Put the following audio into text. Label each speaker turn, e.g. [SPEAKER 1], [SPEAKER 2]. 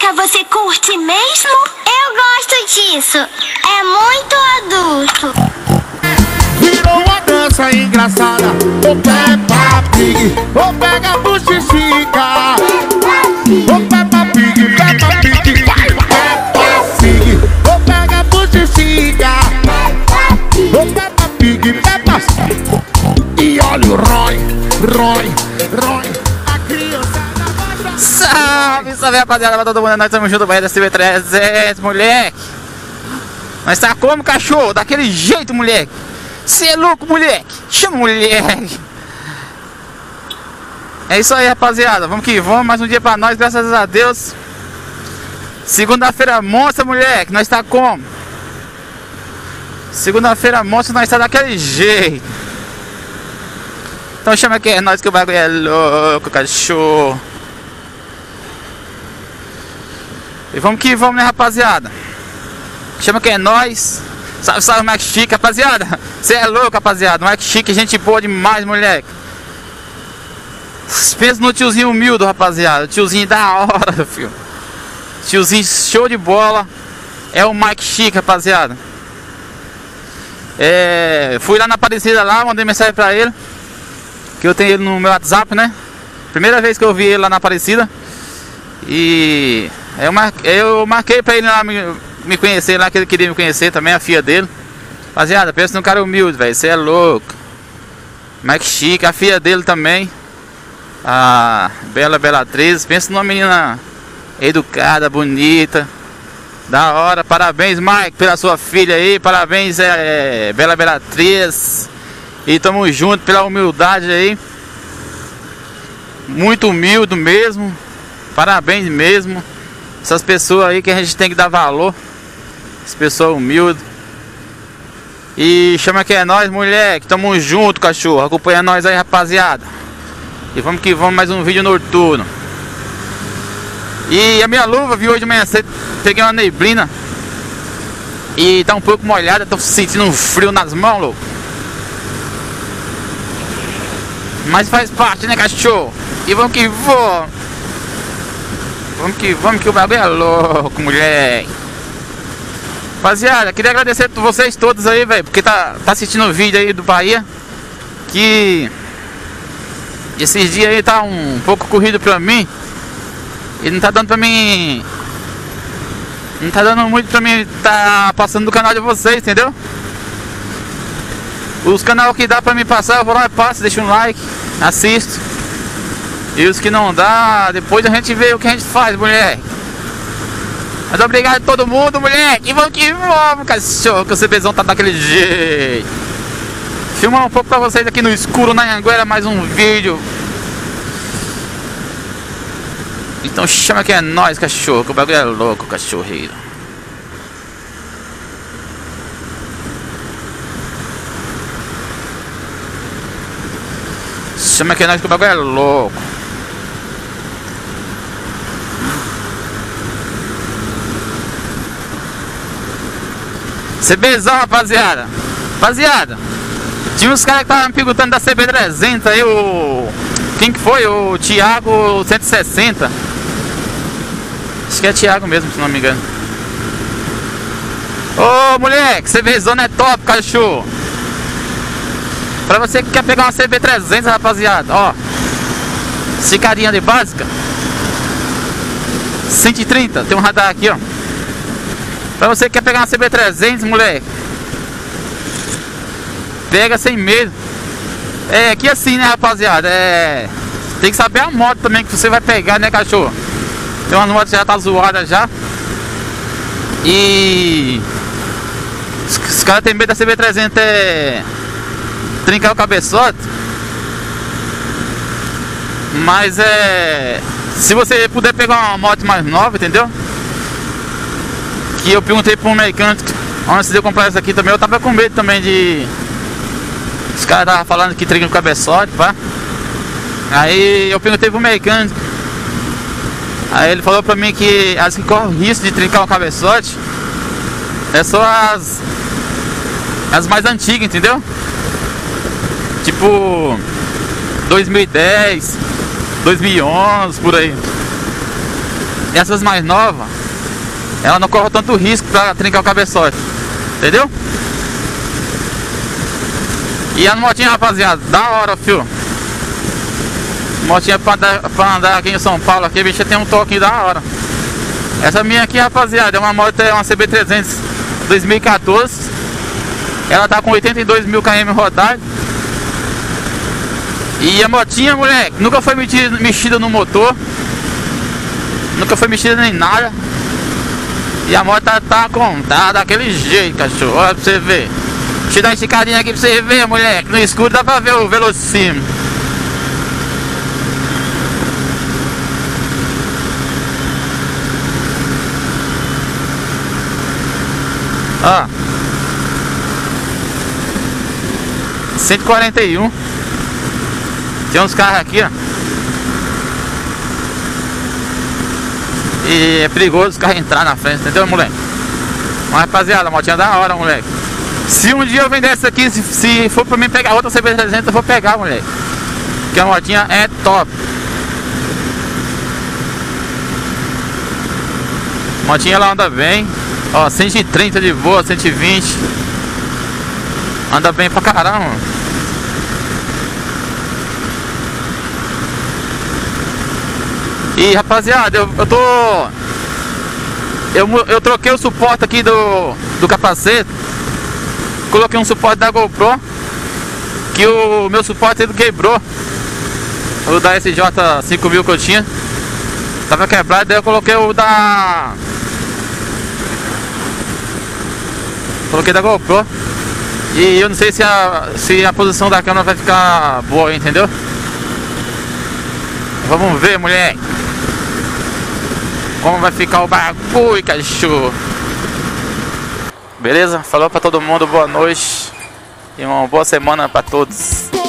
[SPEAKER 1] chica você curte mesmo? Eu gosto disso. É muito adulto.
[SPEAKER 2] Virou uma dança engraçada. Ô Peppa Pig, ô pega pro Xixica. Ô Peppa Pig, vai, Peppa Pig. Ô pega pro Xixica. Ô Peppa Pig, Peppa. E olha o Roy. A criançada gosta.
[SPEAKER 3] Salve rapaziada, pra todo mundo, nós estamos juntos no CB300, moleque. Nós tá como, cachorro? Daquele jeito, moleque. Cê é louco, moleque. Chama, moleque. É isso aí, rapaziada. Vamos que vamos, mais um dia pra nós, graças a Deus. Segunda-feira monstra, moleque. Nós tá como? Segunda-feira monstra, nós tá daquele jeito. Então chama que é nós, que o bagulho é louco, cachorro. E vamos que vamos, né, rapaziada? Chama que é nós. Salve, Max Chique, rapaziada. Você é louco, rapaziada. Max Chique, gente boa demais, moleque. Pensa no tiozinho humilde, rapaziada. Tiozinho da hora, filho. Tiozinho show de bola. É o Mike Chique, rapaziada. Fui lá na Aparecida lá, mandei mensagem pra ele. Que eu tenho ele no meu WhatsApp, né? Primeira vez que eu vi ele lá na Aparecida. E eu marquei pra ele lá me conhecer lá, que ele queria me conhecer também, a filha dele. Rapaziada, pensa num cara humilde, velho. Você é louco. Mike Chique, a filha dele também. A Bela Belatriz. Pensa numa menina educada, bonita, da hora. Parabéns, Mike, pela sua filha aí. Parabéns, Bela Belatriz. E tamo junto pela humildade aí. Muito humilde mesmo. Parabéns mesmo. Essas pessoas aí que a gente tem que dar valor. As pessoas humildes. E chama que é nós, moleque. Tamo junto, cachorro. Acompanha nós aí, rapaziada. E vamos que vamos, mais um vídeo noturno. E a minha luva, vi hoje de manhã cedo, peguei uma neblina. E tá um pouco molhada. Tô sentindo um frio nas mãos, louco. Mas faz parte, né, cachorro? E vamos que vamos. Vamos que o bagulho é louco, moleque. Rapaziada, queria agradecer a vocês todos aí, velho, porque tá assistindo o vídeo aí do Bahia. Que esses dias aí tá um pouco corrido pra mim. E não tá dando pra mim. Não tá dando muito pra mim tá passando do canal de vocês, entendeu? Os canais que dá pra me passar, eu vou lá e passo, deixa um like, assisto. E os que não dá, depois a gente vê o que a gente faz, moleque. Mas obrigado a todo mundo, moleque. E vamos que vamos, cachorro, que o CBzão tá daquele jeito. Filmar um pouco pra vocês aqui no escuro, na Anhanguera, mais um vídeo. Então chama que é nós, cachorro, que o bagulho é louco, cachorreiro. Chama que é nós, que o bagulho é louco. CBzão, rapaziada. Rapaziada, tinha uns caras que estavam me perguntando da CB300 aí, quem que foi? O Thiago 160. Acho que é Thiago mesmo, se não me engano. Ô, moleque, CBzão é top, cachorro. Pra você que quer pegar uma CB300, rapaziada, ó. Esse carinha de básica 130, tem um radar aqui, ó. Pra você que quer pegar uma CB300, moleque, pega sem medo. É aqui assim, né, rapaziada? Tem que saber a moto também que você vai pegar, né, cachorro? Tem umas motos que já tá zoada já. E os caras tem medo da CB300 trincar o cabeçote. Mas se você puder pegar uma moto mais nova, entendeu? Que eu perguntei para um mecânico antes de eu comprar essa aqui também, eu tava com medo também de... Os caras estavam falando que trinca o cabeçote, pá. Aí eu perguntei pro mecânico. Aí ele falou pra mim que as que correm risco de trincar o cabeçote é só as mais antigas, entendeu? Tipo 2010, 2011, por aí. essas mais novas, ela não corre tanto risco pra trincar o cabeçote, entendeu? E a motinha, rapaziada, da hora, fio. Motinha pra andar aqui em São Paulo, aqui a bicha tem um toque da hora. Essa minha aqui, rapaziada, é uma moto, é uma CB300 2014. Ela tá com 82 mil km rodado. E a motinha, moleque, nunca foi mexida no motor, nunca foi mexida nem nada. E a moto tá daquele jeito, cachorro. Olha pra você ver. Deixa eu dar uma esticadinha aqui pra você ver, moleque. No escuro dá pra ver o velocímetro. Ó, 141. Tem uns carros aqui, ó. E é perigoso os carros entrar na frente, entendeu, moleque? Mas, rapaziada, a motinha é da hora, moleque. Se um dia eu vender essa aqui, se for pra mim pegar outra CB300, eu vou pegar, moleque. Porque a motinha é top. A motinha ela anda bem. Ó, 130 de boa, 120. Anda bem pra caramba. E rapaziada, eu troquei o suporte aqui do capacete. Coloquei um suporte da GoPro, que o meu suporte ele quebrou. O da SJ5000 que eu tinha tava quebrado, daí eu coloquei o da GoPro. E eu não sei se a posição da câmera vai ficar boa, entendeu? Vamos ver, moleque, como vai ficar o bagulho, cachorro. Beleza? Falou pra todo mundo, boa noite e uma boa semana pra todos.